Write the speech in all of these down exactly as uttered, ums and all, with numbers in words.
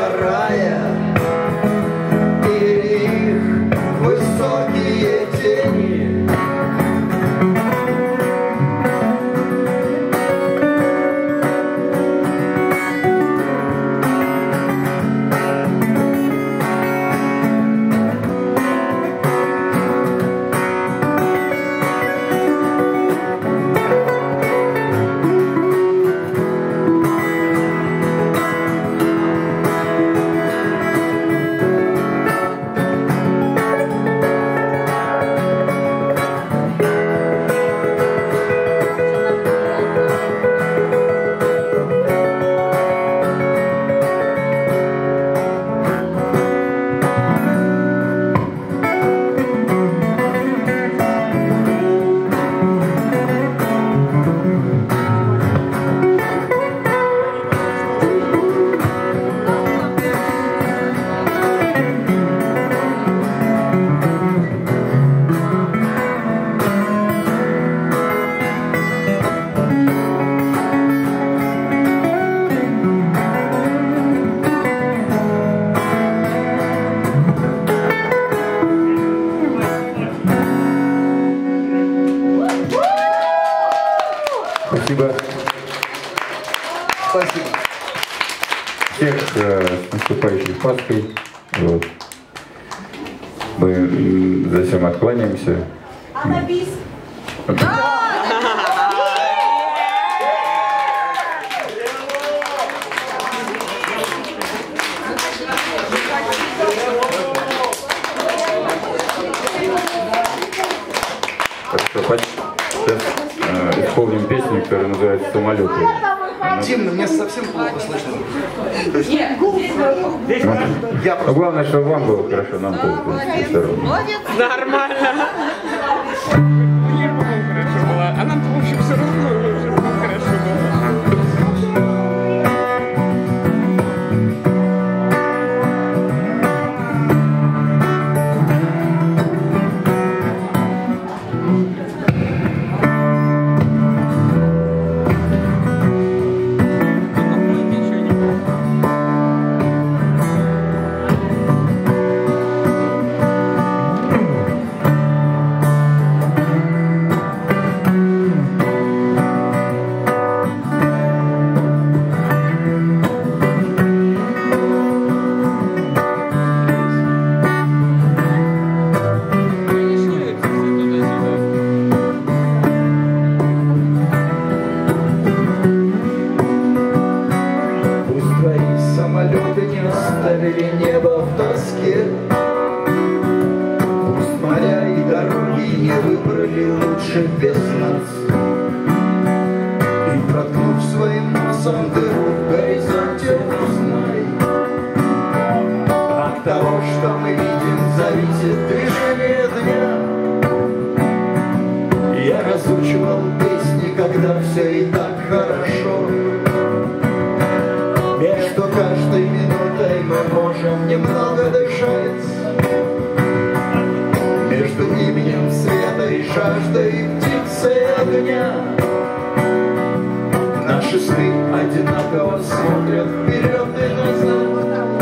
рая или их высокие тени. Спасибо. Спасибо. Всех э, с наступающей Пасхой. Вот. Мы м, за всем откланяемся. А на бис? Хорошо, сейчас э, исполним песню, которая называется «Самолеты». Тим, мне совсем плохо слышно. Я просто... Главное, чтобы вам было хорошо, нам было. Нормально. Мне, по-моему, хорошо было. А нам-то, в общем, все равно уже хорошо было. Самолеты не оставили небо в тоске. Пусть моря и дороги не выбрали лучше без нас. И проткнув своим носом дыру в горизонте, узнай, от того, что мы видим, зависит движение дня. Я разучивал песни, когда все и так хорошо. Между каждой минутой мы можем немного дышать. Между именем света и жаждой птицей огня. Наши сны одинаково смотрят вперед и назад.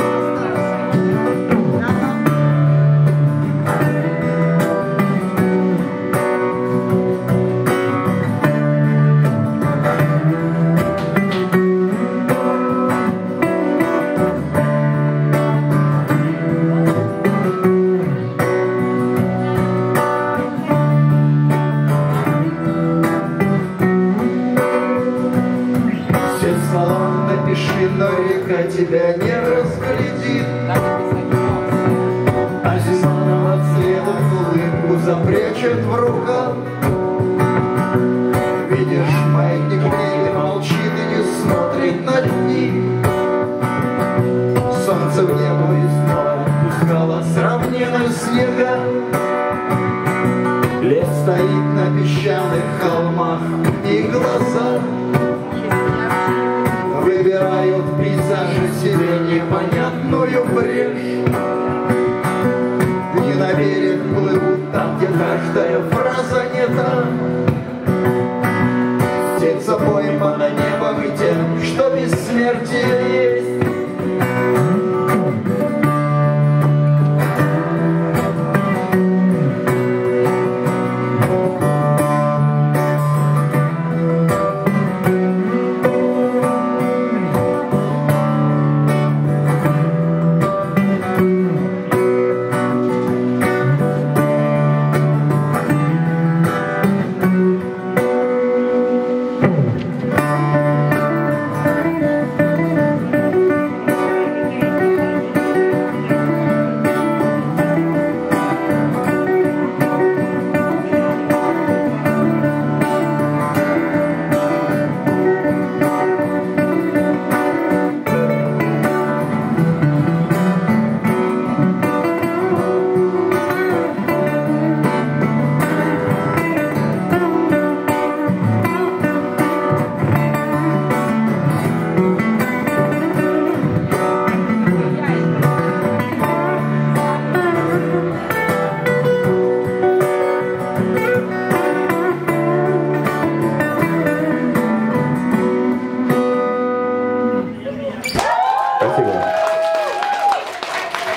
Но река тебя не разглядит, а зеленого цвета улыбку запрячет в рукав. Видишь, маятник в небе молчит и не смотрит на дни. Солнце в небо и снова пускало с равнины снега. Лес стоит на песчаных холмах, и глаза выбирают в пейзаже себе непонятную брешь. Дни на берег плывут там, где каждая фраза не та. Птица поймана небом и тем, что бессмертие есть.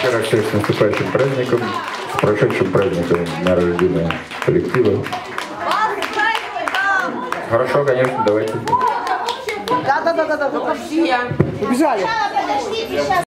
Во-первых, всех с наступающим праздником, с прошедшим праздником дня рождения коллектива. Хорошо, конечно, давайте. Да-да-да-да, только все. Убежали.